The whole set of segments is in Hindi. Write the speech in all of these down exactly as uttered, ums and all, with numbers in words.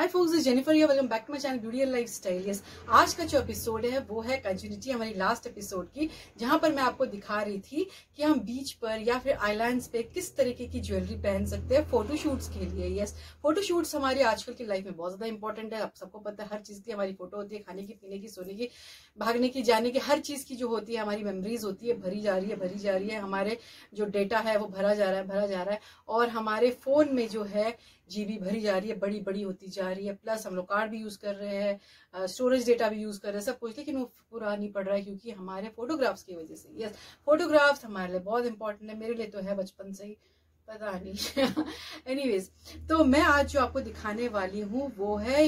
हाय फोक्स, इज जेनिफर या welcome back to my channel beauty and lifestyle. Yes, आज का जो एपिसोड है वो है कंटिन्यूटी हमारी लास्ट एपिसोड की, जहां पर मैं आपको दिखा रही थी कि हम बीच पर या फिर आइलैंड्स पे किस तरीके की ज्वेलरी पहन सकते हैं फोटो शूट्स के लिए। यस, फोटो शूट्स हमारी आजकल की लाइफ में बहुत ज्यादा इंपॉर्टेंट है। आप सबको पता है हर चीज की हमारी फोटो होती है, खाने की, पीने की, सोने की, भागने की, जाने की, हर चीज की जो होती है हमारी मेमोरीज होती है, भरी जा रही है भरी जा रही है। हमारे जो डेटा है वो भरा जा रहा है भरा जा रहा है और हमारे फोन में जो है जीबी भरी जा रही है, बड़ी बड़ी होती जा रही है। प्लस हम लोग कार्ड भी यूज कर रहे हैं, स्टोरेज डेटा भी यूज कर रहे हैं, सब कुछ, लेकिन वो पूरा नहीं पड़ रहा है क्योंकि हमारे फोटोग्राफ्स की वजह से। यस, फोटोग्राफ्स हमारे लिए बहुत इंपॉर्टेंट है, मेरे लिए तो है बचपन से ही, पता नहीं। एनीवेज, तो मैं आज जो आपको दिखाने वाली हूँ वो है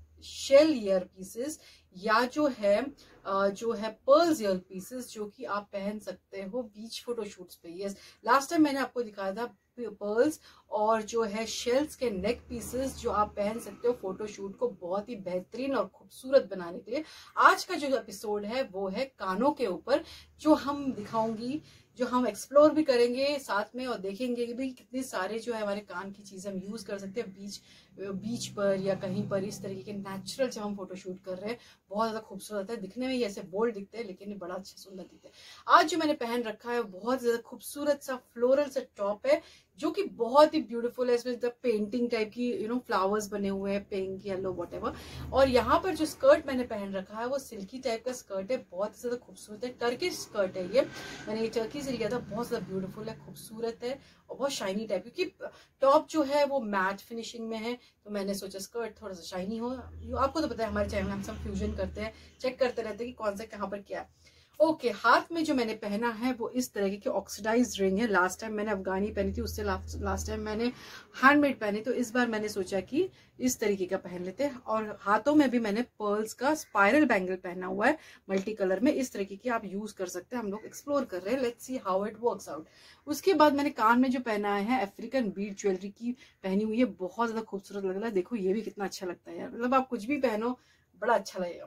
शेल ईयर पीसेस, या जो है जो है पर्ल्स ईयर पीसेस, जो कि आप पहन सकते हो बीच फोटोशूट्स पे। यस, लास्ट टाइम मैंने आपको दिखाया था पर्ल्स और जो है शेल्स के नेक पीसेस, जो आप पहन सकते हो फोटोशूट को बहुत ही बेहतरीन और खूबसूरत बनाने के लिए। आज का जो एपिसोड है वो है कानों के ऊपर, जो हम दिखाऊंगी, जो हम एक्सप्लोर भी करेंगे साथ में और देखेंगे कि भाई कितने सारे जो है हमारे कान की चीजें हम यूज कर सकते हैं बीच बीच पर या कहीं पर। इस तरीके के नेचुरल जब हम फोटोशूट कर रहे हैं बहुत ज्यादा खूबसूरत है, दिखने में ये ऐसे बोल्ड दिखते हैं लेकिन ये बड़ा अच्छा सुंदर दिखते हैं। आज जो मैंने पहन रखा है बहुत ज्यादा खूबसूरत सा फ्लोरल सा टॉप है, जो कि बहुत ही ब्यूटीफुल है। इसमें पेंटिंग टाइप की यू नो फ्लावर्स बने हुए हैं, पिंक, येलो, व्हाटएवर। और यहाँ पर जो स्कर्ट मैंने पहन रखा है वो सिल्की टाइप का स्कर्ट है, बहुत ज्यादा खूबसूरत है। टर्किश स्कर्ट है ये, मैंने ये टर्की से लिया था। बहुत ज्यादा ब्यूटीफुल है, खूबसूरत है और बहुत शाइनी टाइप, क्योंकि टॉप जो है वो मैट फिनिशिंग में है, तो मैंने सोचा स्कर्ट थोड़ा सा शाइनी हो। आपको तो पता है हमारे चैनल में हम सब फ्यूजन करते हैं, चेक करते रहते हैं कि कौन सा कहाँ पर क्या है। ओके okay, हाथ में जो मैंने पहना है वो इस तरह की ऑक्सीडाइज्ड रिंग है। लास्ट टाइम मैंने अफगानी पहनी थी, उससे लास्ट टाइम मैंने हैंडमेड पहनी, तो इस बार मैंने सोचा कि इस तरीके का पहन लेते हैं। और हाथों में भी मैंने पर्ल्स का स्पाइरल बैंगल पहना हुआ है मल्टी कलर में। इस तरीके की आप यूज कर सकते हैं, हम लोग एक्सप्लोर कर रहे हैं, let's see how it works out. उसके बाद मैंने कान में जो पहना है अफ्रीकन बीड ज्वेलरी की पहनी हुई है, बहुत ज्यादा खूबसूरत लग रहा है। देखो ये भी कितना अच्छा लगता है यार, मतलब आप कुछ भी पहनो बड़ा अच्छा लगेगा।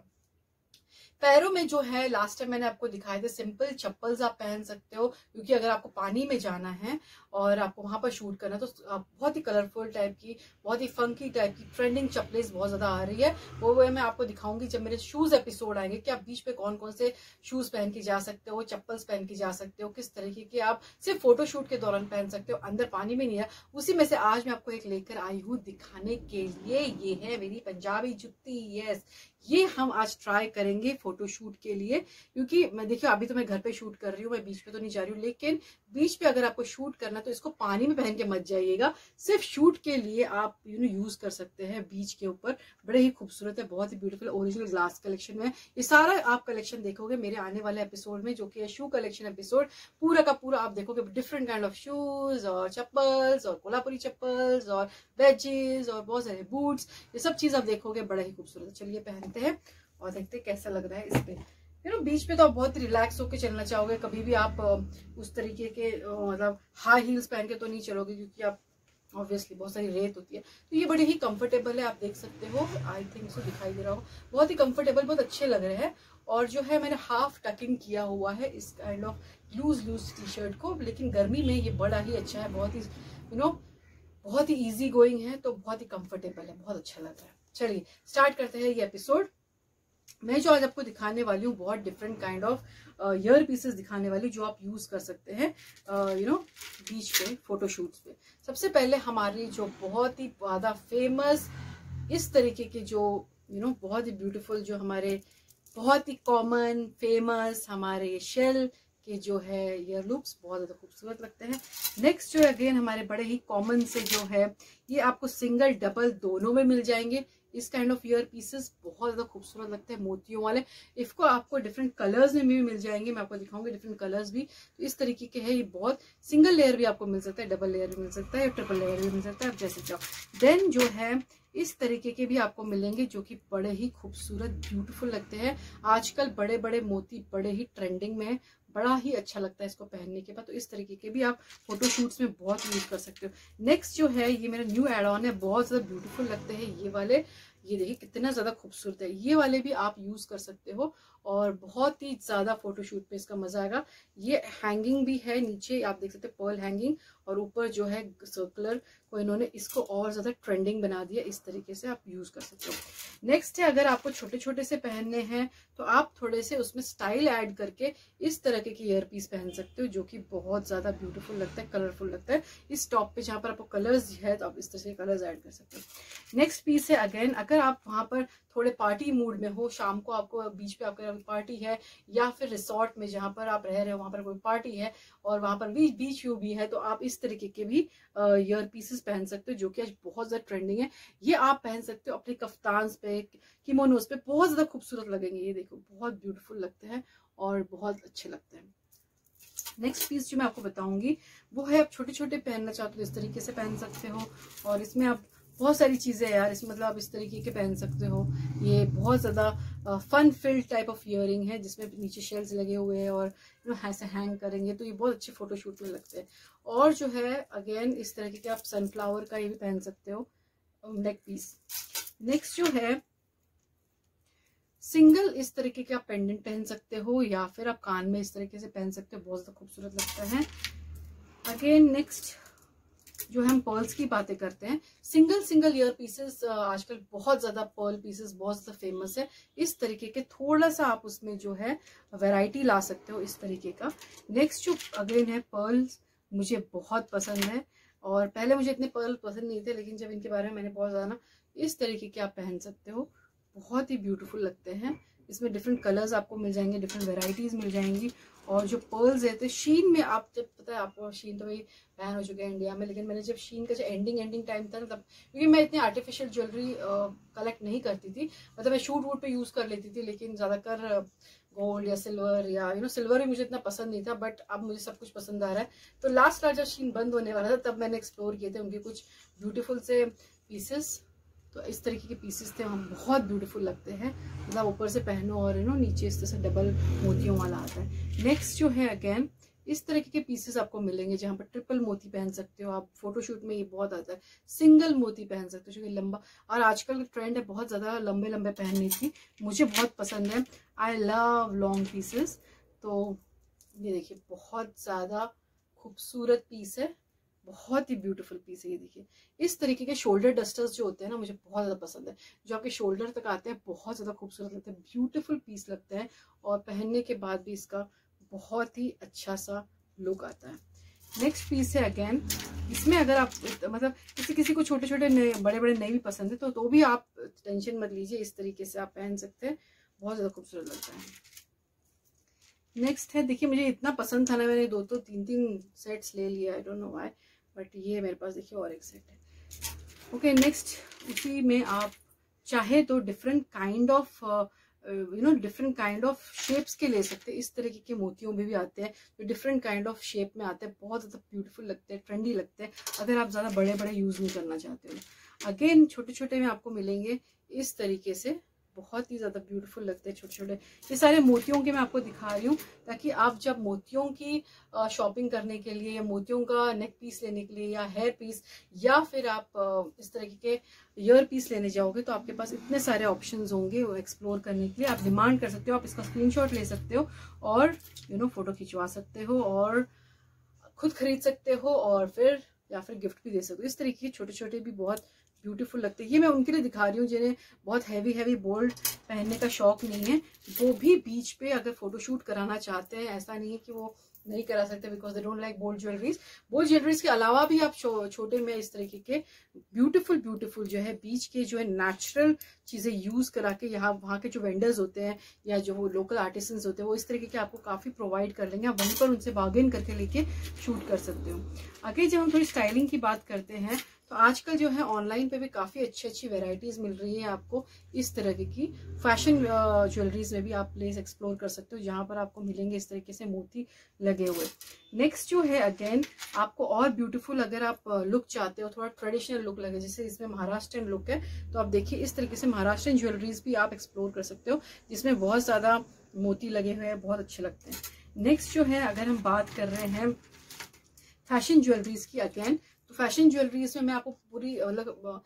पैरों में जो है लास्ट टाइम मैंने आपको दिखाए थे सिंपल चप्पल्स आप पहन सकते हो, क्योंकि अगर आपको पानी में जाना है और आपको वहां पर शूट करना है तो बहुत ही कलरफुल टाइप की, बहुत ही फंकी टाइप की ट्रेंडिंग चप्पलें बहुत ज्यादा आ रही है, वो वो मैं आपको दिखाऊंगी जब मेरे शूज एपिसोड आएंगे कि आप बीच पे कौन कौन से शूज पहन के जा सकते हो, चप्पल्स पहन के जा सकते हो, किस तरीके के आप सिर्फ फोटोशूट के दौरान पहन सकते हो, अंदर पानी में नहीं है। उसी में से आज मैं आपको एक लेकर आई हूँ दिखाने के लिए। ये है मेरी पंजाबी जुत्ती। यस, ये हम आज ट्राई करेंगे फोटोशूट के लिए, क्योंकि मैं देखिए अभी तो मैं घर पे शूट कर रही हूँ, मैं बीच पे तो नहीं जा रही हूँ, लेकिन बीच पे अगर आपको शूट करना तो इसको पानी में पहन के मत जाइएगा, सिर्फ शूट के लिए आप यू नो यूज कर सकते हैं बीच के ऊपर। बड़े ही खूबसूरत है, बहुत ही ब्यूटीफुल ओरिजिनल ग्लास कलेक्शन में। ये सारा आप कलेक्शन देखोगे मेरे आने वाले एपिसोड में, जो कि है शू कलेक्शन एपिसोड। पूरा का पूरा आप देखोगे डिफरेंट काइंड ऑफ शूज और चप्पल्स और कोल्हापुरी चप्पल्स और वेजेस और बहुत सारे बूट्स, ये सब चीज आप देखोगे, बड़ा ही खूबसूरत है। चलिए पहनते हैं और देखते हैं कैसा लग रहा है इस पे। यू नो बीच पे तो आप बहुत रिलैक्स होकर चलना चाहोगे, कभी भी आप उस तरीके के मतलब हाई हील्स पहन के तो नहीं चलोगे, क्योंकि आप ऑब्वियसली बहुत सारी रेत होती है। तो ये बड़े ही कंफर्टेबल है, आप देख सकते हो, आई थिंक सो दिखाई दे रहा हो, बहुत ही कंफर्टेबल, बहुत अच्छे लग रहे हैं। और जो है मैंने हाफ टकिंग किया हुआ है इस kind of loose loose T shirt को, लेकिन गर्मी में ये बड़ा ही अच्छा है, बहुत ही यू नो बहुत ही इजी गोइंग है, तो बहुत ही कंफर्टेबल है, बहुत अच्छा लग रहा है। चलिए स्टार्ट करते हैं ये एपिसोड। मैं जो आज आपको दिखाने वाली हूँ बहुत different kind of ear pieces दिखाने वाली, जो आप यूज कर सकते हैं यू नो बीच पे फोटोशूट्स पे। सबसे पहले हमारी जो बहुत ही ज्यादा फेमस इस तरीके के जो यू नो बहुत ही ब्यूटीफुल, जो हमारे बहुत ही कॉमन फेमस हमारे शेल के जो है ईयर लूप्स बहुत ज्यादा खूबसूरत लगते हैं। नेक्स्ट जो अगेन हमारे बड़े ही कॉमन से जो है, ये आपको सिंगल डबल दोनों में मिल जाएंगे। इस काइंड ऑफ ईयर पीसेस बहुत ज्यादा खूबसूरत लगते हैं, मोतियों वाले। इसको आपको डिफरेंट कलर्स में भी मिल जाएंगे, मैं आपको दिखाऊंगी डिफरेंट कलर्स भी। तो इस तरीके के है ये, बहुत सिंगल लेयर भी आपको मिल सकता है, डबल लेयर भी मिल सकता है, ट्रिपल लेयर भी मिल सकता है, आप जैसे चाहो। देन जो है इस तरीके के भी आपको मिलेंगे, जो कि बड़े ही खूबसूरत ब्यूटीफुल लगते हैं। आजकल बड़े बड़े मोती बड़े ही ट्रेंडिंग में है, बड़ा ही अच्छा लगता है इसको पहनने के बाद। तो इस तरीके के भी आप फोटो शूट्स में बहुत यूज कर सकते हो। नेक्स्ट जो है ये मेरा न्यू एड ऑन है, बहुत ज्यादा ब्यूटीफुल लगते हैं ये वाले। ये देखिए कितना ज्यादा खूबसूरत है, ये वाले भी आप यूज कर सकते हो और बहुत ही ज्यादा फोटोशूट पे इसका मजा आएगा। ये हैंगिंग भी है, नीचे आप देख सकते हैं पर्ल हैंगिंग, और ऊपर जो है सर्कुलर को इन्होंने इसको और ज्यादा ट्रेंडिंग बना दिया। इस तरीके से आप यूज कर सकते हो। नेक्स्ट है, अगर आपको छोटे छोटे से पहनने हैं तो आप थोड़े से उसमें स्टाइल ऐड करके इस तरीके की ईयर पीस पहन सकते हो, जो कि बहुत ज्यादा ब्यूटीफुल लगता है, कलरफुल लगता है। इस टॉप पे जहां पर आपको कलर्स है तो आप इस तरह से कलर्स ऐड कर सकते हो। नेक्स्ट पीस है, अगेन अगर आप वहां पर थोड़े पार्टी मूड में हो, शाम को आपको बीच पे आपका पार्टी है, या फिर रिसोर्ट में जहां पर आप रह रहे हो वहां पर कोई पार्टी है और वहां पर भी बीच व्यू भी है, तो आप इस तरीके के भी ईयर पीसेस पहन सकते हो, जो कि आज बहुत ज्यादा ट्रेंडिंग है। ये आप पहन सकते हो अपने कफ्तान पे, किमोनोस पे, बहुत ज्यादा खूबसूरत लगेंगे। ये देखो बहुत ब्यूटीफुल लगते हैं और बहुत अच्छे लगते हैं। नेक्स्ट पीस जो मैं आपको बताऊंगी वो है, आप छोटे छोटे पहनना चाहते हो इस तरीके से पहन सकते हो, और इसमें आप बहुत सारी चीजें यार इसमें मतलब आप इस तरीके के पहन सकते हो। ये बहुत ज्यादा fun filled type of earring है, जिसमें नीचे शेल्स लगे हुए हैं और यू नो ऐसे हैंग करेंगे तो ये बहुत अच्छे फोटोशूट में लगते हैं। और जो है अगेन इस तरीके के आप सनफ्लावर का ये भी पहन सकते हो नेक पीस। नेक्स्ट जो है सिंगल इस तरीके के आप पेंडेंट पहन सकते हो, या फिर आप कान में इस तरीके से पहन सकते हो, बहुत ज्यादा खूबसूरत लगता है। अगेन नेक्स्ट जो हम पर्ल्स की बातें करते हैं, सिंगल सिंगल ईयर पीसेस आजकल बहुत ज्यादा पर्ल पीसेस बहुत ज्यादा फेमस है। इस तरीके के थोड़ा सा आप उसमें जो है वैरायटी ला सकते हो इस तरीके का। नेक्स्ट जो अगेन है पर्ल्स, मुझे बहुत पसंद है, और पहले मुझे इतने पर्ल पसंद नहीं थे, लेकिन जब इनके बारे में मैंने बहुत ज्यादा ना, इस तरीके के आप पहन सकते हो, बहुत ही ब्यूटीफुल लगते हैं। इसमें डिफरेंट कलर्स आपको मिल जाएंगे, डिफरेंट वेराइटीज मिल जाएंगी। और जो पर्ल्स है तो शीन में आप जब पता है आपको शीन तो भाई बैन हो चुका है इंडिया में, लेकिन मैंने जब शीन का जो एंडिंग एंडिंग टाइम था ना तब, क्योंकि मैं इतनी आर्टिफिशियल ज्वेलरी कलेक्ट नहीं करती थी, मतलब मैं शूट वूट पे यूज कर लेती थी, लेकिन ज्यादातर गोल्ड या सिल्वर या यू नो सिल्वर भी मुझे इतना पसंद नहीं था, बट अब मुझे सब कुछ पसंद आ रहा है। तो लास्ट लास्ट जब शीन बंद होने वाला था तब मैंने एक्सप्लोर किए थे उनके कुछ ब्यूटीफुल से पीसेस। तो इस तरीके के पीसेस थे, हम बहुत ब्यूटीफुल लगते हैं, मतलब ऊपर से पहनो और यू नो नीचे इस तरह से डबल मोतियों वाला आता है। नेक्स्ट जो है अगेन इस तरीके के पीसेस आपको मिलेंगे जहां पर ट्रिपल मोती पहन सकते हो आप, फोटोशूट में ये बहुत आता है। सिंगल मोती पहन सकते हो जो कि लंबा, और आजकल का ट्रेंड है बहुत ज्यादा लंबे लंबे पहनने की, मुझे बहुत पसंद है, आई लव लॉन्ग पीसेस। तो ये देखिए बहुत ज्यादा खूबसूरत पीस है, बहुत ही ब्यूटीफुल पीस है। ये देखिए इस तरीके के शोल्डर डस्टर्स जो होते हैं ना मुझे बहुत ज्यादा पसंद है, जो आपके शोल्डर तक आते हैं, बहुत ज्यादा खूबसूरत लगते हैं, ब्यूटीफुल पीस लगते हैं, और पहनने के बाद भी इसका बहुत ही अच्छा सा लुक आता है। नेक्स्ट पीस है अगेन, इसमें अगर आप मतलब किसी किसी को छोटे छोटे बड़े बड़े नहीं भी पसंद है तो तो भी आप टेंशन मत लीजिए, इस तरीके से आप पहन सकते हैं, बहुत ज्यादा खूबसूरत लगता है। नेक्स्ट है, देखिए मुझे इतना पसंद था ना, मैंने दो दो तीन तीन सेट्स ले लिया, I don't know why, but ये मेरे पास देखिए और एक सेट है। ओके नेक्स्ट, उसी में आप चाहे तो different kind of you know different kind of shapes के ले सकते हैं। इस तरीके के मोतियों में भी आते हैं जो डिफरेंट काइंड ऑफ शेप में आते हैं, बहुत ज्यादा ब्यूटीफुल लगते हैं, ट्रेंडी लगते हैं, अगर आप ज्यादा बड़े बड़े यूज नहीं करना चाहते हो। अगेन छोटे छोटे में आपको मिलेंगे इस तरीके से, बहुत ही ज्यादा ब्यूटीफुल लगते हैं छोटे छोटे। ये सारे मोतियों के मैं आपको दिखा रही हूँ ताकि आप जब मोतियों की शॉपिंग करने के लिए, या मोतियों का नेक पीस लेने के लिए, या हेयर पीस, या फिर आप इस तरीके के ईयर पीस लेने जाओगे तो आपके पास इतने सारे ऑप्शंस होंगे वो एक्सप्लोर करने के लिए। आप डिमांड कर सकते हो, आप इसका स्क्रीनशॉट ले सकते हो और यू नो फोटो खिंचवा सकते हो और खुद खरीद सकते हो, और फिर या फिर गिफ्ट भी दे सकते हो। इस तरीके के छोटे छोटे भी बहुत ब्यूटीफुल लगते हैं। ये मैं उनके लिए दिखा रही हूँ जिन्हें बहुत हैवी हैवी बोल्ड पहनने का शौक नहीं है, वो भी बीच पे अगर फोटोशूट कराना चाहते हैं, ऐसा नहीं है कि वो नहीं करा सकते because they don't like bold jewelleries. Bold jewelleries के अलावा भी आप छोटे में इस तरीके के ब्यूटीफुल ब्यूटीफुल जो है बीच के जो है नेचुरल चीजें यूज करा के, यहाँ वहाँ के जो वेंडर्स होते हैं या जो वो लोकल आर्टिसंस होते हैं वो इस तरीके के आपको काफी प्रोवाइड कर लेंगे, आप वहीं पर उनसे बार्गेन करके लेके शूट कर सकते हो। आगे जब हम थोड़ी स्टाइलिंग की बात करते हैं तो आजकल जो है ऑनलाइन पे भी काफी अच्छी अच्छी वेराइटीज मिल रही है आपको इस तरह की। फैशन ज्वेलरीज में भी आप प्लेस एक्सप्लोर कर सकते हो जहां पर आपको मिलेंगे इस तरीके से मोती लगे हुए। नेक्स्ट जो है अगेन आपको और ब्यूटीफुल अगर आप लुक चाहते हो, थोड़ा ट्रेडिशनल लुक लगे, जैसे इसमें महाराष्ट्रियन लुक है, तो आप देखिए इस तरीके से महाराष्ट्रियन ज्वेलरीज भी आप एक्सप्लोर कर सकते हो जिसमें बहुत ज्यादा मोती लगे हुए हैं, बहुत अच्छे लगते हैं। नेक्स्ट जो है, अगर हम बात कर रहे हैं फैशन ज्वेलरीज की अगेन, तो फैशन ज्वेलरीज में मैं आपको पूरी मतलब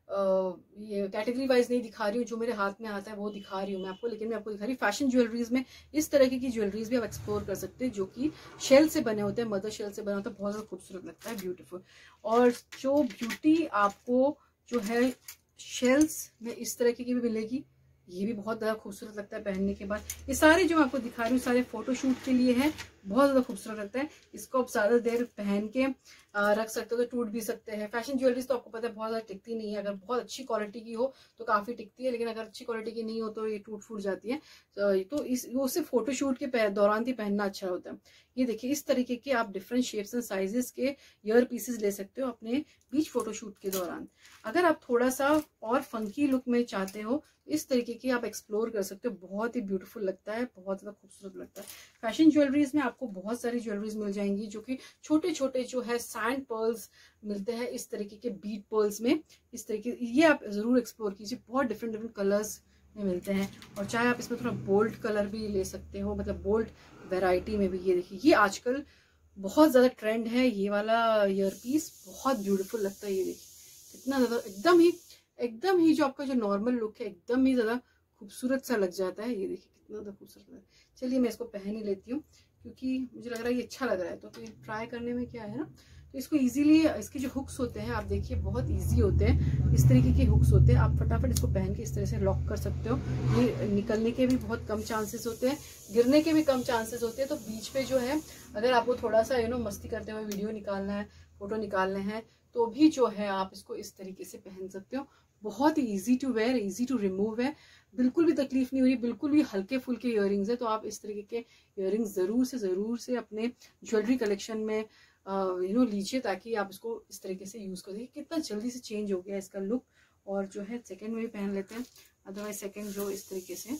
ये कैटेगरी वाइज नहीं दिखा रही हूँ, जो मेरे हाथ में आता है वो दिखा रही हूँ मैं आपको, लेकिन मैं आपको दिखा रही हूँ फैशन ज्वेलरीज में इस तरह की ज्वेलरीज भी आप एक्सप्लोर कर सकते हैं, जो कि शेल से बने होते हैं, मदर शेल से बना होता है, बहुत ज़्यादा खूबसूरत लगता है, ब्यूटीफुल। और जो ब्यूटी आपको जो है शेल्स में इस तरह की भी मिलेगी, ये भी बहुत ज़्यादा खूबसूरत लगता है पहनने के बाद। ये सारे जो मैं आपको दिखा रही हूँ सारे फोटोशूट के लिए है, बहुत ज़्यादा खूबसूरत लगता है। इसको आप ज़्यादा देर पहन के आ, रख सकते हो, तो टूट भी सकते हैं। फैशन ज्वेलरीज तो आपको पता है बहुत ज़्यादा टिकती नहीं है, अगर बहुत अच्छी क्वालिटी की हो तो काफ़ी टिकती है, लेकिन अगर अच्छी क्वालिटी की नहीं हो तो ये टूट फूट जाती है। तो इस वो सिर्फ फोटोशूट के दौरान ही पहनना अच्छा होता है। ये देखिए इस तरीके के आप डिफरेंट शेप्स एंड साइजेस के ईयर पीसेस ले सकते हो अपने बीच फोटोशूट के दौरान। अगर आप थोड़ा सा और फंकी लुक में चाहते हो, इस तरीके की आप एक्सप्लोर कर सकते हो, बहुत ही ब्यूटीफुल लगता है, बहुत ज़्यादा खूबसूरत लगता है। फैशन ज्वेलरीज में आपको बहुत सारी ज्वेलरीज मिल जाएंगी, जो कि छोटे छोटे जो है सैंड पर्ल्स मिलते हैं इस तरीके के बीट पर्ल्स में, इस तरीके ये आप जरूर एक्सप्लोर कीजिए, बहुत डिफरेंट डिफरेंट कलर्स में मिलते हैं। और चाहे आप इसमें थोड़ा बोल्ड कलर भी ले सकते हो, मतलब बोल्ड वेराइटी में भी। ये देखिए ये आजकल बहुत ज़्यादा ट्रेंड है, ये वाला ईयर पीस बहुत ब्यूटीफुल लगता है। ये देखिए कितना ज़्यादा एकदम ही एकदम ही जो आपका जो नॉर्मल लुक है एकदम ही ज़्यादा खूबसूरत सा लग जाता है। ये देखिए कितना ज़्यादा खूबसूरत लग रहा है। चलिए मैं इसको पहन ही लेती हूँ, क्योंकि मुझे लग रहा है ये अच्छा लग रहा है, तो फिर ट्राई करने में क्या है ना। तो इसको इजीली, इसके जो हुक्स होते हैं आप देखिए बहुत इजी होते हैं, इस तरीके के हुक्स होते हैं, आप फटाफट इसको पहन के इस तरह से लॉक कर सकते हो। ये निकलने के भी बहुत कम चांसेस होते हैं, गिरने के भी कम चांसेस होते हैं। तो बीच पे जो है अगर आपको थोड़ा सा यू नो मस्ती करते हुए वीडियो निकालना है, फोटो निकालने हैं, तो भी जो है आप इसको इस तरीके से पहन सकते हो। बहुत ही easy to wear, easy to remove है, बिल्कुल भी तकलीफ नहीं हो रही, बिल्कुल भी हल्के फुल्के इयररिंग्स है। तो आप इस तरीके के इयररिंग्स जरूर से जरूर से अपने ज्वेलरी कलेक्शन में यू नो लीजिए, ताकि आप इसको इस तरीके से यूज कर देखिए कितना जल्दी से चेंज हो गया इसका लुक। और जो है सेकंड में भी पहन लेते हैं, अदरवाइज सेकंड जो इस तरीके से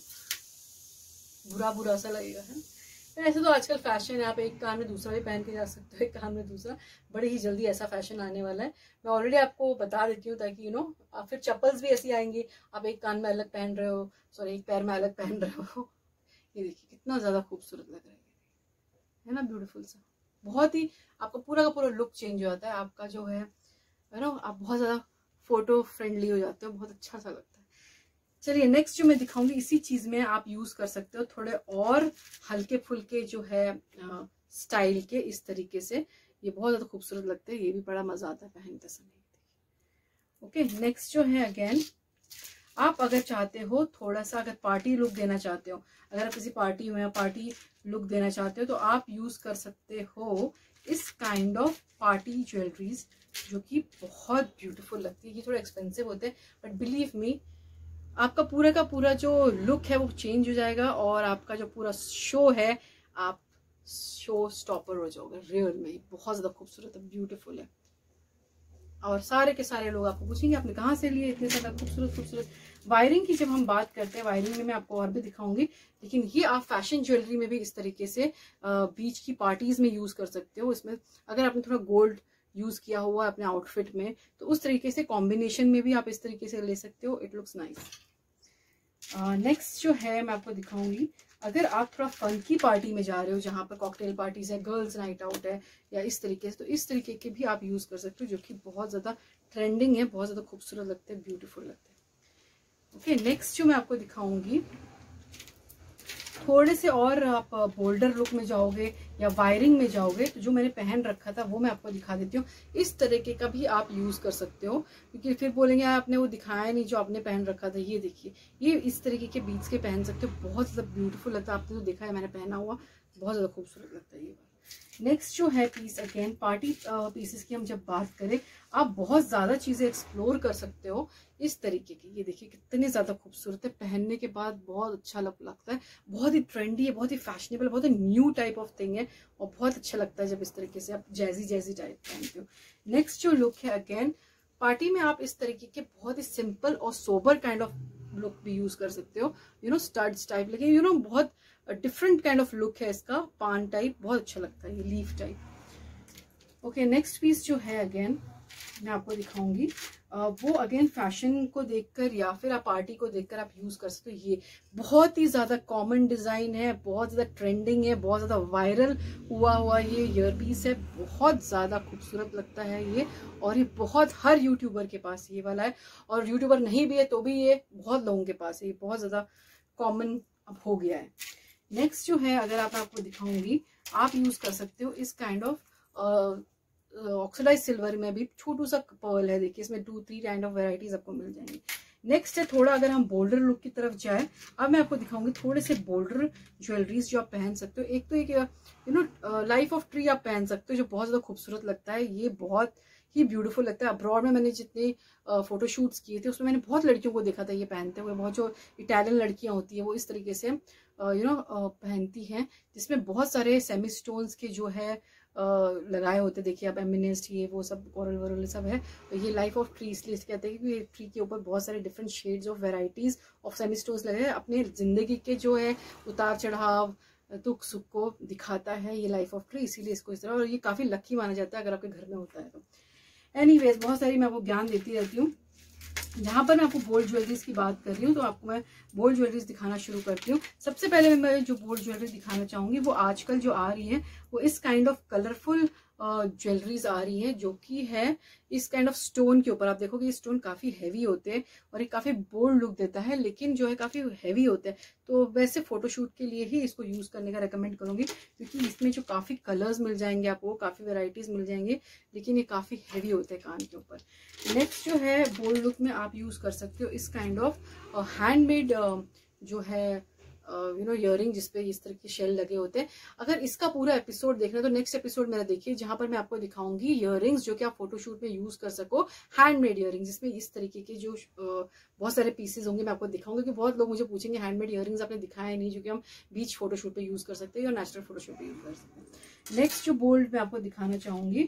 बुरा बुरा सा लगेगा है। ऐसे तो आजकल फैशन है, आप एक कान में दूसरा भी पहन के जा सकते हो, एक कान में दूसरा, बड़ी ही जल्दी ऐसा फैशन आने वाला है। मैं ऑलरेडी आपको बता देती हूँ, ताकि यू नो फिर चप्पल्स भी ऐसी आएंगी, आप एक कान में अलग पहन रहे हो, सॉरी एक पैर में अलग पहन रहे हो। ये देखिए कितना ज्यादा खूबसूरत लग रहा है, है ना, ब्यूटीफुल सा। बहुत ही आपका पूरा का पूरा लुक चेंज हो जाता है, आपका जो है यू नो आप बहुत ज्यादा फोटो फ्रेंडली हो जाते हो, बहुत अच्छा सा लगता है। चलिए नेक्स्ट जो मैं दिखाऊंगी इसी चीज में आप यूज कर सकते हो थोड़े और हल्के फुल्के जो है स्टाइल के, इस तरीके से ये बहुत ज्यादा खूबसूरत लगते हैं, ये भी बड़ा मजा आता है पहनते समय। ओके नेक्स्ट जो है अगेन, आप अगर चाहते हो थोड़ा सा अगर पार्टी लुक देना चाहते हो, अगर आप किसी पार्टी में पार्टी लुक देना चाहते हो, तो आप यूज कर सकते हो इस काइंड ऑफ पार्टी ज्वेलरीज, जो कि बहुत ब्यूटीफुल लगती है। ये थोड़ा एक्सपेंसिव होते हैं, बट बिलीव मी आपका पूरा का पूरा जो लुक है वो चेंज हो जाएगा, और आपका जो पूरा शो है आप शो स्टॉपर हो जाओगे रियल में। बहुत ज्यादा खूबसूरत है, ब्यूटीफुल है, और सारे के सारे लोग आपको पूछेंगे आपने कहाँ से लिए इतने ज्यादा खूबसूरत खूबसूरत। वायरिंग की जब हम बात करते हैं, वायरिंग में मैं आपको और भी दिखाऊंगी, लेकिन ये आप फैशन ज्वेलरी में भी इस तरीके से बीच की पार्टीज में यूज कर सकते हो। इसमें अगर आपने थोड़ा गोल्ड यूज किया हुआ है अपने आउटफिट में, तो उस तरीके से कॉम्बिनेशन में भी आप इस तरीके से ले सकते हो, इट लुक्स नाइस। नेक्स्ट जो है मैं आपको दिखाऊंगी, अगर आप थोड़ा फंकी पार्टी में जा रहे हो, जहाँ पर कॉकटेल पार्टीज है, गर्ल्स नाइट आउट है, या इस तरीके से, तो इस तरीके के भी आप यूज कर सकते हो, जो कि बहुत ज्यादा ट्रेंडिंग है, बहुत ज्यादा खूबसूरत लगते हैं, ब्यूटीफुल लगते हैं। ओके नेक्स्ट जो मैं आपको दिखाऊंगी, थोड़े से और आप बोल्डर लुक में जाओगे या वायरिंग में जाओगे, तो जो मैंने पहन रखा था वो मैं आपको दिखा देती हूँ। इस तरीके का भी आप यूज कर सकते हो, क्योंकि फिर बोलेंगे आपने वो दिखाया नहीं जो आपने पहन रखा था। ये देखिए ये इस तरीके के बीच के पहन सकते हो, बहुत ज्यादा ब्यूटीफुल लगता है। आपने तो देखा है मैंने पहना हुआ, बहुत ज्यादा खूबसूरत लगता है ये। नेक्स्ट जो है पीस, अगेन पार्टी पीसेस की हम जब बात करें, आप बहुत ज्यादा चीजें एक्सप्लोर कर सकते हो इस तरीके की। ये देखिए कितने ज्यादा खूबसूरत है, पहनने के बाद बहुत अच्छा लगता है, बहुत ही ट्रेंडी है, बहुत ही फैशनेबल, बहुत ही न्यू टाइप ऑफ थिंग है, और बहुत अच्छा लगता है जब इस तरीके से आप जैजी जैजी टाइप पहनते हो। नेक्स्ट जो लुक है, अगेन पार्टी में आप इस तरीके के बहुत ही सिंपल और सोबर काइंड ऑफ लुक भी यूज कर सकते हो, यू नो स्टड्स टाइप, लेकिन यू नो बहुत डिफरेंट काइंड ऑफ लुक है इसका, पान टाइप, बहुत अच्छा लगता है ये, leaf type. Okay next piece जो है अगेन मैं आपको दिखाऊंगी, वो अगेन फैशन को देखकर या फिर आप पार्टी को देखकर आप यूज कर सकते हो। ये बहुत ही ज्यादा कॉमन डिजाइन है, बहुत ज्यादा ट्रेंडिंग है, बहुत ज्यादा वायरल हुआ हुआ ये ईयर पीस है, बहुत ज्यादा खूबसूरत लगता है ये। और ये बहुत हर यूट्यूबर के पास ये वाला है, और यूट्यूबर नहीं भी है तो भी ये बहुत लोगों के पास है, ये बहुत ज्यादा कॉमन अब हो गया है। नेक्स्ट जो है, अगर आप आपको दिखाऊंगी, आप यूज कर सकते हो इस काइंड ऑफ ऑक्सीडाइज सिल्वर में भी छोटू सा पर्ल है। देखिए इसमें two three kind of varieties आपको मिल जाएंगी। नेक्स्ट है थोड़ा, अगर हम बोल्डर लुक की तरफ जाए, अब मैं आपको दिखाऊंगी थोड़े से बोल्डर ज्वेलरीज जो आप पहन सकते हो। एक तो एक you know life of tree आप पहन सकते हो, जो बहुत ज्यादा खूबसूरत लगता है, ये बहुत ही ब्यूटीफुल लगता है। अब्रॉड में मैंने जितने फोटोशूट्स किए थे उसमें मैंने बहुत लड़कियों को देखा था ये पहनते हुए। बहुत जो इटालियन लड़कियां होती है वो इस तरीके से यू नो पहनती हैं, जिसमें बहुत सारे सेमी स्टोन्स के जो है Uh, लगाए होते। देखिए आप एमिनेस्ट, ये वो सब कोरल वोरल सब है। तो ये लाइफ ऑफ ट्री इसलिए कहते हैं कि ट्री के ऊपर बहुत सारे different shades of varieties of semi stones लगे हैं। अपने जिंदगी के जो है उतार चढ़ाव, दुख सुख को दिखाता है ये लाइफ ऑफ ट्री, इसीलिए इसको इस तरह, और ये काफी लकी माना जाता है अगर आपके घर में होता है तो। एनीवेज बहुत सारी मैं आपको ज्ञान देती रहती हूँ। जहां पर मैं आपको गोल्ड ज्वेलरीज की बात कर रही हूँ तो आपको मैं गोल्ड ज्वेलरीज दिखाना शुरू करती हूँ। सबसे पहले मैं जो गोल्ड ज्वेलरी दिखाना चाहूंगी वो आजकल जो आ रही है वो इस काइंड ऑफ कलरफुल ज्वेलरीज आ रही है, जो कि है इस काइंड ऑफ स्टोन के ऊपर। आप देखोगे ये स्टोन काफी हैवी होते हैं और ये काफी बोल्ड लुक देता है, लेकिन जो है काफी हैवी होते हैं। तो वैसे फोटोशूट के लिए ही इसको यूज करने का रेकमेंड करूंगी, क्योंकि इसमें जो काफी कलर्स मिल जाएंगे आपको, काफी वेराइटीज मिल जाएंगे, लेकिन ये काफी हैवी होते हैं कान के ऊपर। नेक्स्ट जो है बोल्ड लुक में आप यूज कर सकते हो इस काइंड ऑफ हैंडमेड जो है यू नो इयरिंग, जिसपे इस तरह के शेल लगे होते हैं। अगर इसका पूरा एपिसोड देखना है तो नेक्स्ट एपिसोड मेरा देखिए, जहां पर मैं आपको दिखाऊंगी इयरिंग्स जो कि आप फोटोशूट में यूज कर सको, हैंडमेड इयरिंग्स, जिसमें इस तरीके के जो uh, बहुत सारे पीसेज होंगे मैं आपको दिखाऊंगी। कि बहुत लोग मुझे पूछेंगे हैंडमेड इयरिंग्स आपने दिखाया नहीं, जो कि हम बीच फोटोशूट पे यूज कर सकते हैं या नेचुरल फोटोशूट पे यूज कर सकते हैं। नेक्स्ट जो बोल्ड मैं आपको दिखाना चाहूंगी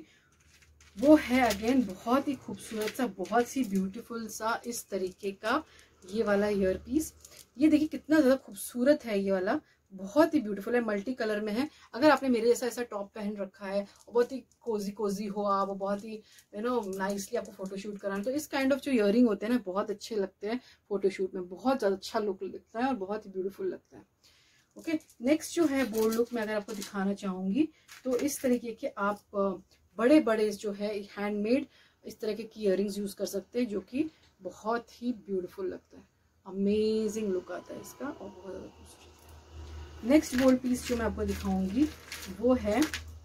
वो है अगेन बहुत ही खूबसूरत सा, बहुत ही ब्यूटीफुल सा इस तरीके का ये वाला ईयर पीस। ये देखिए कितना ज्यादा खूबसूरत है ये वाला, बहुत ही ब्यूटीफुल है, मल्टी कलर में है। अगर आपने मेरे जैसा ऐसा टॉप पहन रखा है और बहुत ही कोजी कोजी हो आप, बहुत ही यू नो नाइसली आपको फोटोशूट कराना, तो इस काइंड ऑफ जो इयरिंग होते हैं ना बहुत अच्छे लगते हैं फोटोशूट में, बहुत ज्यादा अच्छा लुक लगता है और बहुत ही ब्यूटीफुल लगता है। ओके, नेक्स्ट जो है बोल्ड लुक में अगर आपको दिखाना चाहूंगी तो इस तरीके के आप बड़े बड़े जो है हैंडमेड इस तरह की इयरिंग्स यूज कर सकते हैं, जो कि बहुत ही ब्यूटीफुल लगता है, अमेजिंग लुक आता है इसका और बहुत ज्यादा खूबसूरत। नेक्स्ट गोल्ड पीस जो मैं आपको दिखाऊंगी वो है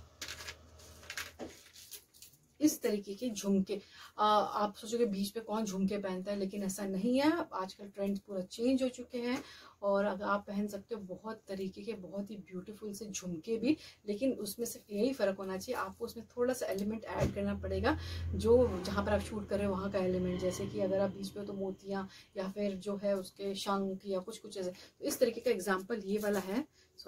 इस तरीके के झुमके। आ, आप सोचोगे बीच पे कौन झुमके पहनता है, लेकिन ऐसा नहीं है। आजकल ट्रेंड्स पूरा चेंज हो चुके हैं और अगर आप पहन सकते हो बहुत तरीके के बहुत ही ब्यूटीफुल से झुमके भी, लेकिन उसमें सिर्फ यही फर्क होना चाहिए, आपको उसमें थोड़ा सा एलिमेंट ऐड करना पड़ेगा, जो जहाँ पर आप शूट कर रहे हो वहाँ का एलिमेंट। जैसे कि अगर आप बीच पे हो तो मोतियाँ या फिर जो है उसके शंख या कुछ कुछ ऐसे। तो इस तरीके का एग्जाम्पल ये वाला है,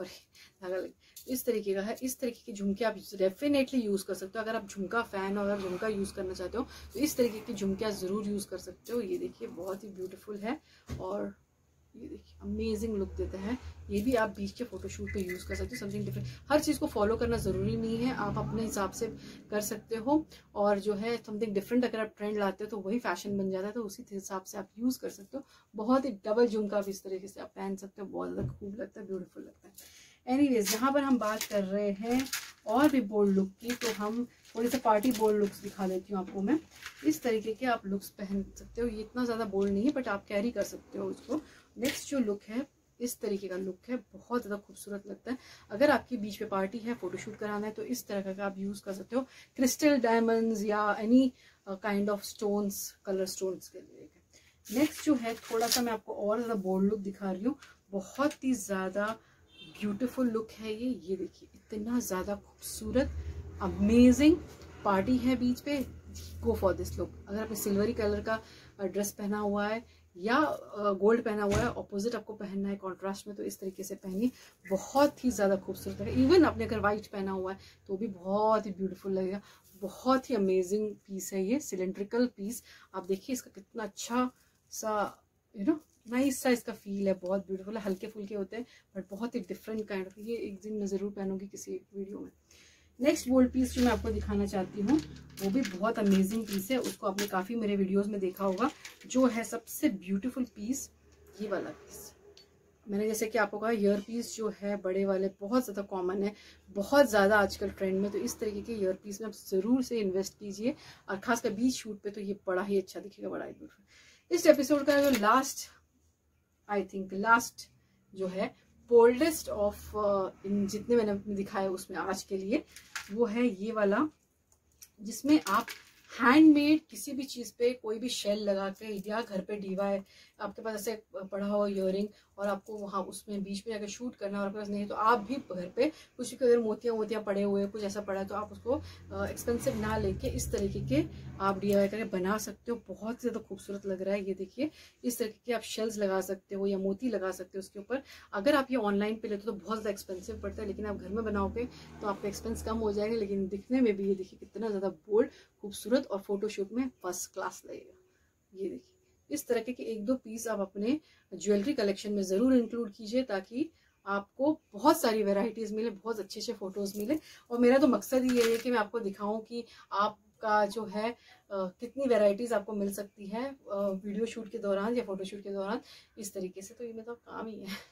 सॉरी इस तरीके का है। इस तरीके के झुमके आप डेफिनेटली यूज कर सकते हो। अगर आप झुमका फैन और अगर झुमका यूज करना चाहते हो तो इस तरीके के झुमके आप जरूर यूज कर सकते हो। ये देखिए बहुत ही ब्यूटीफुल है और ये देखिए अमेजिंग लुक देता है। ये भी आप बीच के फोटोशूट पे यूज कर सकते हो, समथिंग डिफरेंट। हर चीज को फॉलो करना जरूरी नहीं है, आप अपने हिसाब से कर सकते हो और जो है समथिंग डिफरेंट अगर आप ट्रेंड लाते हो तो वही फैशन बन जाता है, तो उसी हिसाब से आप यूज कर सकते हो। बहुत ही डबल झुमका भी इस तरीके से आप पहन सकते हो, बहुत ज्यादा खूब लगता है, ब्यूटीफुल लगता है। एनीवेज, यहाँ पर हम बात कर रहे हैं और भी बोल्ड लुक की, तो हम थोड़ी सी पार्टी बोल्ड लुक्स दिखा देती हूँ आपको मैं। इस तरीके के आप लुक्स पहन सकते हो, ये इतना ज्यादा बोल्ड नहीं है बट आप कैरी कर सकते हो उसको। नेक्स्ट जो लुक है इस तरीके का लुक है, बहुत ज्यादा खूबसूरत लगता है। अगर आपकी बीच पे पार्टी है, फोटोशूट कराना है, तो इस तरह का आप यूज कर सकते हो, क्रिस्टल डायमंड्स या any kind of stones, colour stones के लिए। नेक्स्ट जो है थोड़ा सा मैं आपको और ज्यादा बोल्ड लुक दिखा रही हूँ, बहुत ही ज्यादा ब्यूटीफुल लुक है ये। ये देखिए इतना ज्यादा खूबसूरत, अमेजिंग। पार्टी है बीच पे, गो फॉर दिस लुक। अगर आपने सिल्वरी कलर का ड्रेस पहना हुआ है या गोल्ड पहना हुआ है, ऑपोजिट आपको पहनना है कॉन्ट्रास्ट में, तो इस तरीके से पहनिए, बहुत ही ज्यादा खूबसूरत है। इवन आपने अगर व्हाइट पहना हुआ है तो भी बहुत ही ब्यूटीफुल लगेगा। बहुत ही अमेजिंग पीस है ये, सिलेंड्रिकल पीस। आप देखिए इसका कितना अच्छा सा यू नो नाइस सा इसका फील है, बहुत ब्यूटीफुल है। हल्के फुल्के होते हैं बट बहुत ही डिफरेंट काइंड ऑफ। ये एक दिन मैं जरूर पहनूंगी किसी वीडियो में। नेक्स्ट गोल्ड पीस जो मैं आपको दिखाना चाहती हूँ वो भी बहुत अमेजिंग पीस है, उसको आपने काफ़ी मेरे वीडियोस में देखा होगा, जो है सबसे ब्यूटीफुल पीस ये वाला पीस। मैंने जैसे कि आपको कहा ईयर पीस जो है बड़े वाले बहुत ज़्यादा कॉमन है, बहुत ज़्यादा आजकल ट्रेंड में, तो इस तरीके के ईयर पीस में आप ज़रूर से इन्वेस्ट कीजिए, और खासकर बीच शूट पे तो ये बड़ा ही अच्छा दिखेगा, बड़ा ही ब्यूटीफुल। इस एपिसोड का जो लास्ट आई थिंक लास्ट जो है बोल्डेस्ट ऑफ इन जितने मैंने दिखाए उसमें आज के लिए, वो है ये वाला, जिसमें आप हैंडमेड किसी भी चीज पे कोई भी शेल लगा के, या घर पे डीवाई आपके पास ऐसे पड़ा हो इयरिंग, और आपको वहां उसमें बीच में जाकर शूट करना और आपके पास नहीं, तो आप भी घर पे कुछ भी अगर मोतियां मोतियां पड़े हुए कुछ ऐसा पड़ा है तो आप उसको एक्सपेंसिव ना लेके इस तरीके के आप डीआईवाई करके बना सकते हो। बहुत ज्यादा खूबसूरत लग रहा है ये देखिए, इस तरीके के आप शेल्स लगा सकते हो या मोती लगा सकते हो उसके ऊपर। अगर आप ये ऑनलाइन पे लेते हो तो बहुत ज्यादा एक्सपेंसिव पड़ता है, लेकिन आप घर में बनाओगे तो आपका एक्सपेंस कम हो जाएगा, लेकिन दिखने में भी ये देखिए कितना ज्यादा बोल्ड खूबसूरत और फोटोशूट में फर्स्ट क्लास लगेगा। ये देखिए इस तरह के एक दो पीस आप अपने ज्वेलरी कलेक्शन में जरूर इंक्लूड कीजिए, ताकि आपको बहुत सारी वैरायटीज मिले, बहुत अच्छे अच्छे फोटोज मिले। और मेरा तो मकसद ही ये है कि मैं आपको दिखाऊं कि आपका जो है आ, कितनी वैरायटीज आपको मिल सकती है आ, वीडियो शूट के दौरान या फोटोशूट के दौरान इस तरीके से। तो ये मेरा काम ही है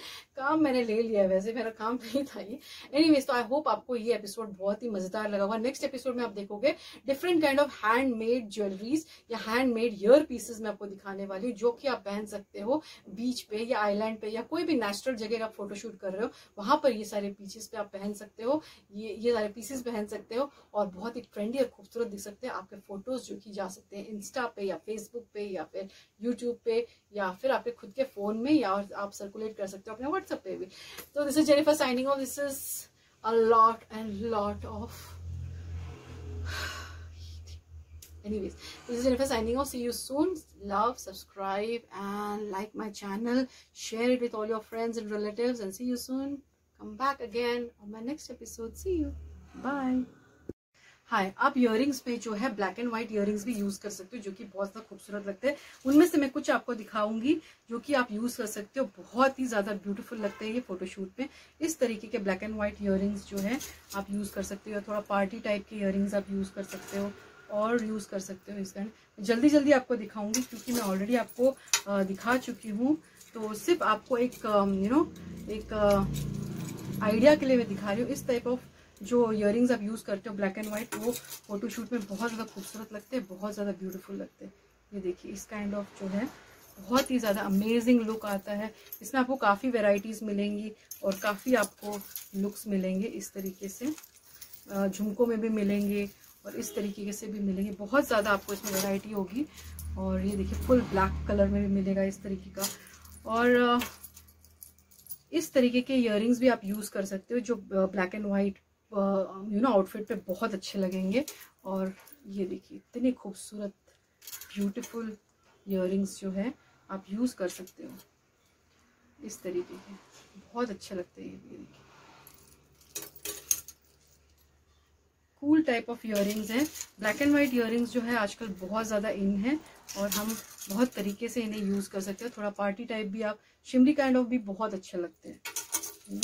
काम मैंने ले लिया है, वैसे मेरा काम नहीं था ये। एनीवेज, तो आई होप आपको ये एपिसोड बहुत ही मजेदार लगा होगा। नेक्स्ट एपिसोड में आप देखोगे different kind of handmade jewelleries या हैंडमेड ईयर पीसेस मैं आपको दिखाने वाली हूँ, जो कि आप पहन सकते हो बीच पे या आइलैंड पे या कोई भी नेचुरल जगह आप फोटोशूट कर रहे हो, वहां पर ये सारे पीसेस पे आप पहन सकते हो, ये ये सारे पीसेस पहन सकते हो और बहुत ही ट्रेंडी और खूबसूरत दिख सकते हैं। आपके फोटोज जो कि जा सकते हैं इंस्टा पे या फेसबुक पे या फिर यूट्यूब पे या फिर आपके खुद के फोन में, या आप सर्कुलेट कर सकते हो अपने व्हाट्सएप पे भी। तो this is Jennifer signing off. This is a lot and lot of anyways, this is Jennifer signing off. See you soon. Love, subscribe and like my channel, share it with all your friends and relatives, and see you soon. Come back again on my next episode. See you. Bye. Hi, आप इयरिंग्स पे जो है ब्लैक एंड व्हाइट इयरिंग्स भी यूज कर सकते हो, जो कि बहुत ज्यादा खूबसूरत लगते हैं। उनमें से मैं कुछ आपको दिखाऊंगी जो कि आप यूज कर सकते हो, बहुत ही ज्यादा ब्यूटीफुल लगते हैं ये फोटोशूट पे। इस तरीके के ब्लैक एंड व्हाइट इयरिंग्स जो है आप यूज कर सकते हो, थोड़ा पार्टी टाइप के इयरिंग्स आप यूज कर सकते हो और यूज कर सकते हो इस काइंड। जल्दी जल्दी आपको दिखाऊंगी क्योंकि मैं ऑलरेडी आपको दिखा चुकी हूँ, तो सिर्फ आपको एक यू नो एक आइडिया के लिए मैं दिखा रही हूँ। इस टाइप ऑफ जो इयरिंग्स आप यूज करते हो ब्लैक एंड व्हाइट, वो फोटोशूट में बहुत ज्यादा खूबसूरत लगते हैं, बहुत ज्यादा ब्यूटीफुल लगते हैं। ये देखिए इस काइंड ऑफ जो है बहुत ही ज्यादा अमेजिंग लुक आता है। इसमें आपको काफी वेराइटीज मिलेंगी और काफी आपको लुक्स मिलेंगे इस तरीके से, झुमकों में भी मिलेंगे और इस तरीके से भी मिलेंगे, बहुत ज़्यादा आपको इसमें वैरायटी होगी। और ये देखिए फुल ब्लैक कलर में भी मिलेगा इस तरीके का, और इस तरीके के इयरिंग्स भी आप यूज़ कर सकते हो जो black and white you know outfit पे बहुत अच्छे लगेंगे। और ये देखिए इतने खूबसूरत ब्यूटीफुल इयरिंग्स जो है आप यूज़ कर सकते हो इस तरीके के, बहुत अच्छे लगते हैं। ये देखिए कूल टाइप ऑफ इयरिंग्स हैं। ब्लैक एंड वाइट इयरिंग्स जो है आजकल बहुत ज़्यादा इन है और हम बहुत तरीके से इन्हें यूज़ कर सकते हैं। थोड़ा पार्टी टाइप भी, आप शिमरी काइंड ऑफ भी बहुत अच्छे लगते हैं।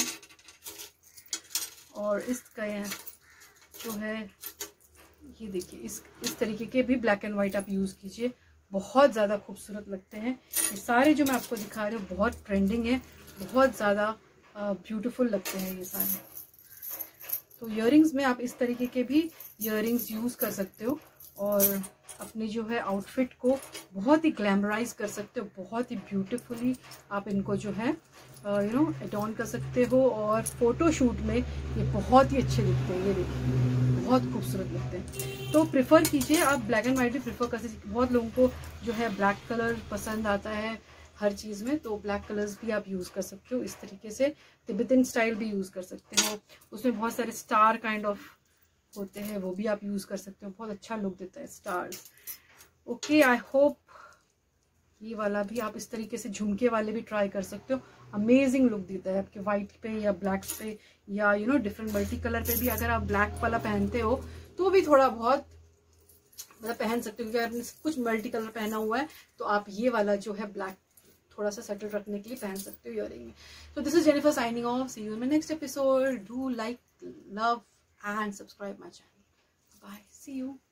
और इसका जो है ये देखिए इस इस तरीके के भी ब्लैक एंड वाइट आप यूज़ कीजिए, बहुत ज़्यादा खूबसूरत लगते हैं। ये सारे जो मैं आपको दिखा रही हूँ बहुत ट्रेंडिंग है, बहुत ज़्यादा ब्यूटीफुल लगते हैं ये सारे। तो इयरिंग्स में आप इस तरीके के भी इयरिंग्स यूज़ कर सकते हो और अपने जो है आउटफिट को बहुत ही ग्लैमराइज कर सकते हो, बहुत ही ब्यूटीफुली आप इनको जो है यू नो एडॉर्न कर सकते हो। और फोटो शूट में ये बहुत ही अच्छे दिखते हैं, ये देखिए बहुत खूबसूरत लगते हैं। तो प्रिफर कीजिए, आप ब्लैक एंड वाइट भी प्रिफर कर सकते। बहुत लोगों को जो है ब्लैक कलर पसंद आता है हर चीज़ में, तो ब्लैक कलर्स भी आप यूज़ कर सकते हो इस तरीके से। तिब्बतन स्टाइल भी यूज़ कर सकते हो, उसमें बहुत सारे स्टार काइंड ऑफ होते हैं, वो भी आप यूज़ कर सकते हो, बहुत अच्छा लुक देता है स्टार्स। ओके, आई होप ये वाला भी आप इस तरीके से झुमके वाले भी ट्राई कर सकते हो, अमेजिंग लुक देता है आपके वाइट पे या ब्लैक्स पे या you know different multi colour पे भी। अगर आप ब्लैक वाला पहनते हो तो भी थोड़ा बहुत मतलब पहन सकते हो, क्योंकि आपने कुछ मल्टी कलर पहना हुआ है तो आप ये वाला जो है ब्लैक थोड़ा सा सेटल रखने के लिए पहन सकते हो इयरिंग में। तो this is Jennifer signing off, see you in my next episode. Do like, love and subscribe my channel. Bye. See you.